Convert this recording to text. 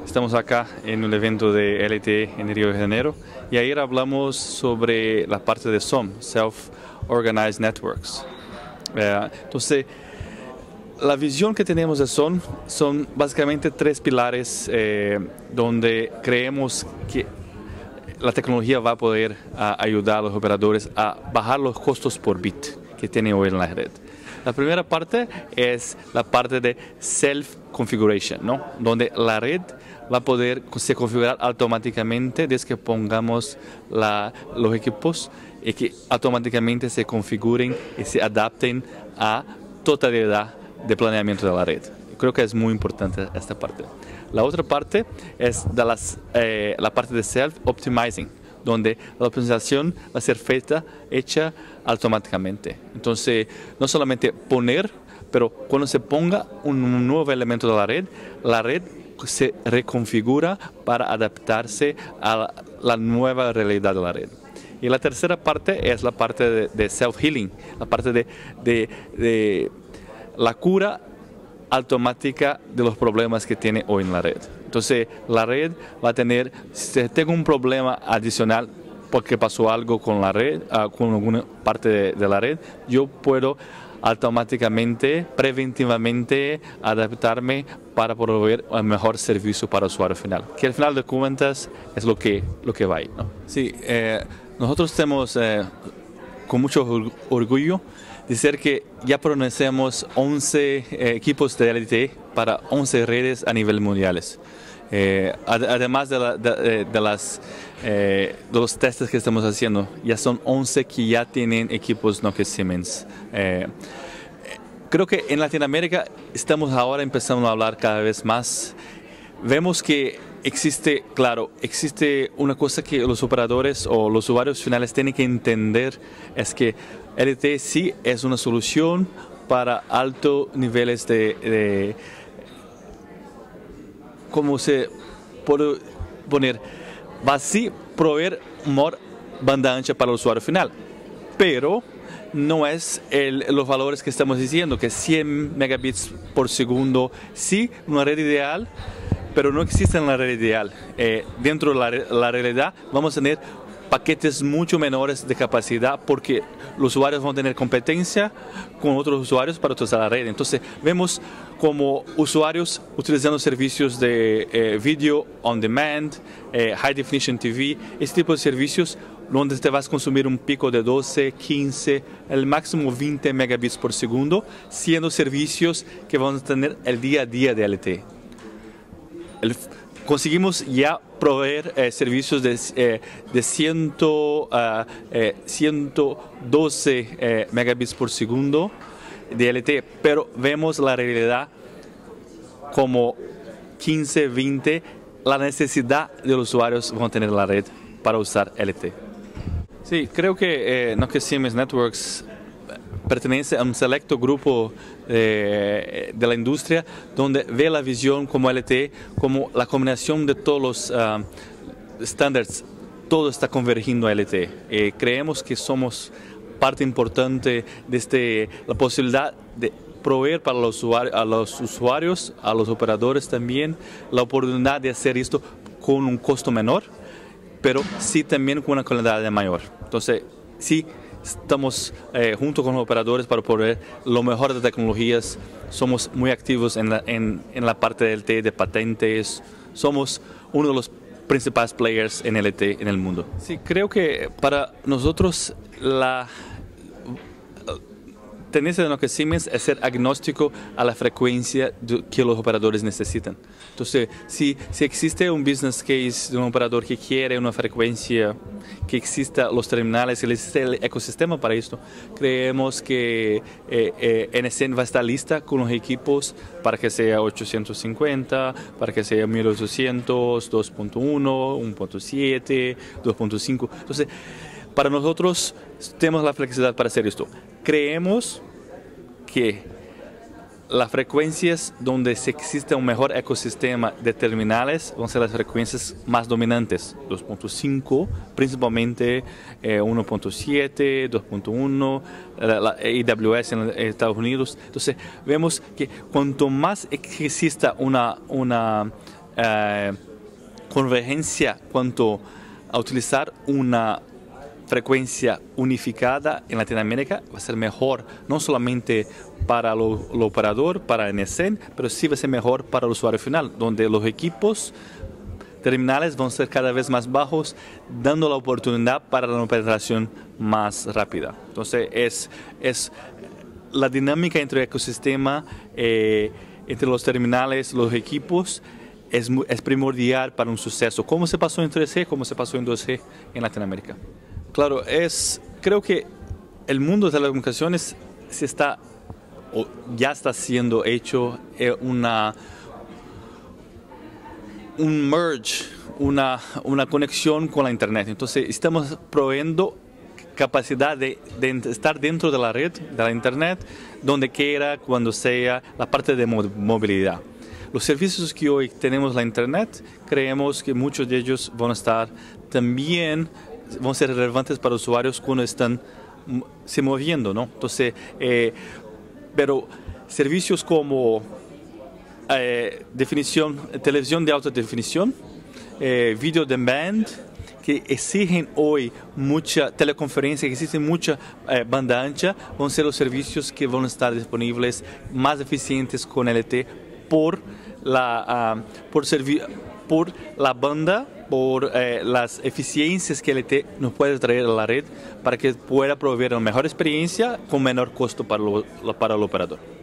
Estamos acá en un evento de LTE en Río de Janeiro y ayer hablamos sobre la parte de SOM, Self-Organized Networks. Entonces, la visión que tenemos de SOM son básicamente tres pilares donde creemos que la tecnología va a poder ayudar a los operadores a bajar los costos por bit que tienen hoy en la red. La primera parte es la parte de self-configuration, ¿no? Donde la red va a poder se configurar automáticamente desde que pongamos los equipos y que automáticamente se configuren y se adapten a totalidad de planeamiento de la red. Creo que es muy importante esta parte. La otra parte es de la parte de self-optimizing, donde la optimización va a ser hecha automáticamente. Entonces, no solamente poner, pero cuando se ponga un nuevo elemento de la red se reconfigura para adaptarse a la nueva realidad de la red. Y la tercera parte es la parte de self-healing, la parte de la cura automática de los problemas que tiene hoy en la red. Entonces, la red va a tener, si tengo un problema adicional porque pasó algo con la red, con alguna parte de la red, yo puedo automáticamente, preventivamente adaptarme para proveer el mejor servicio para el usuario final. Que al final de cuentas es lo que va ahí, ¿no? Sí, nosotros tenemos con mucho orgullo decir que ya pronunciamos 11 equipos de LTE para 11 redes a nivel mundiales. Además de los testes que estamos haciendo, ya son 11 que ya tienen equipos Nokia Siemens. Creo que en Latinoamérica estamos ahora empezando a hablar cada vez más. Vemos que existe una cosa que los operadores o los usuarios finales tienen que entender, es que LTE sí es una solución para altos niveles de ¿cómo se puede poner? Va a sí proveer mejor banda ancha para el usuario final, pero no es los valores que estamos diciendo, que 100 megabits por segundo, sí, una red ideal, pero no existe en la red ideal. Dentro de la realidad vamos a tener paquetes mucho menores de capacidad porque los usuarios van a tener competencia con otros usuarios para utilizar la red. Entonces vemos como usuarios utilizando servicios de video on demand, high definition TV, este tipo de servicios donde te vas a consumir un pico de 12, 15, el máximo 20 megabits por segundo, siendo servicios que van a tener el día a día de LTE. Conseguimos ya proveer servicios de 112 megabits por segundo de LTE, pero vemos la realidad como 15, 20, la necesidad de los usuarios van a tener la red para usar LTE. Sí, creo que Nokia Siemens Networks pertenece a un selecto grupo de la industria donde ve la visión como LTE, como la combinación de todos los estándares, todo está convergiendo a LTE. Creemos que somos parte importante de la posibilidad de proveer para a los usuarios, a los operadores también, la oportunidad de hacer esto con un costo menor, pero sí también con una calidad mayor. Entonces, sí, estamos junto con los operadores para proveer lo mejor de tecnologías. Somos muy activos en la parte de LTE, de patentes. Somos uno de los principales players en LTE en el mundo. Sí, creo que para nosotros la tendencia de Nokia Siemens es ser agnóstico a la frecuencia que los operadores necesitan. Entonces, si existe un business case de un operador que quiere una frecuencia, que exista los terminales, que existe el ecosistema para esto, creemos que NSN va a estar lista con los equipos para que sea 850, para que sea 1800, 2.1, 1.7, 2.5. Entonces, para nosotros tenemos la flexibilidad para hacer esto. Creemos que las frecuencias donde se existe un mejor ecosistema de terminales van a ser las frecuencias más dominantes, 2.5, principalmente 1.7, 2.1, la AWS en Estados Unidos. Entonces vemos que cuanto más exista una convergencia cuanto a utilizar una frecuencia unificada en Latinoamérica va a ser mejor, no solamente para el operador, para NSN, pero sí va a ser mejor para el usuario final, donde los equipos terminales van a ser cada vez más bajos, dando la oportunidad para la penetración más rápida. Entonces, es la dinámica entre el ecosistema, entre los terminales, los equipos, es primordial para un suceso. ¿Cómo se pasó en 3G? ¿Cómo se pasó en 2G en Latinoamérica? Claro, creo que el mundo de telecomunicaciones ya está siendo hecho un merge, una conexión con la Internet. Entonces, estamos proveyendo capacidad de estar dentro de la red, de la Internet, donde quiera, cuando sea, la parte de movilidad. Los servicios que hoy tenemos en la Internet, creemos que muchos de ellos van a estar también, van a ser relevantes para usuarios cuando están se moviendo, ¿no? Entonces, pero servicios como televisión de alta definición, video on demand, que exigen hoy mucha teleconferencia, que existen mucha banda ancha, van a ser los servicios que van a estar disponibles más eficientes con LTE por la banda, por las eficiencias que LTE nos puede traer a la red para que pueda proveer una mejor experiencia con menor costo para el operador.